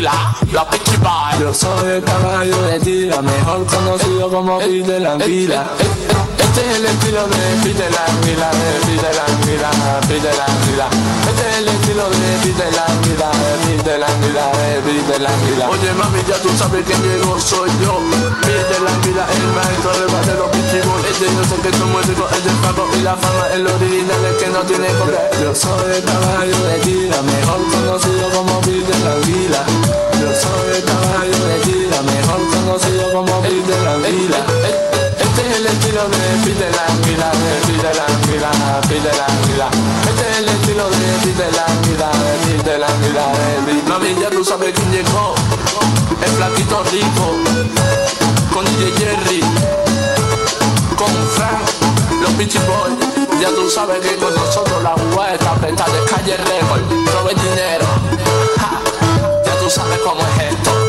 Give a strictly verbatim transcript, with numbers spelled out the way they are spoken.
anguila, la Pichi Boy. Yo soy el caballo de tira, mejor conocido como Peter la Anguila. Este es el estilo de Peter la Anguila, de Peter la Anguila, Peter la Anguila. Este es el estilo de Peter la Anguila, de Peter la Anguila, de Peter la Anguila. Oye mami, ya tú sabes quién llegó, soy yo. Peter la Anguila, el maestro de base de los Pichi Boy. Este yo sé que tu músico es del pago y la fama es lo original, es que no tiene poder. Yo soy el caballo de tira, mejor conocido como Peter la Anguila. Yo soy el caballo de tira, mejor conocido como Peter la Anguila. Este es el estilo de Peter la Anguila, de Peter la Anguila, Peter la Anguila. Este es el estilo de Peter la Anguila, de Peter la Anguila, de Peter. Mami, ya tú sabes quién llegó, el flaquito rico, con D J Jerry, con Frank, los Pichi Boy. Ya tú sabes que con nosotros la jugada está apretada de calle récord, robe dinero, ja. Ya tú sabes cómo es esto.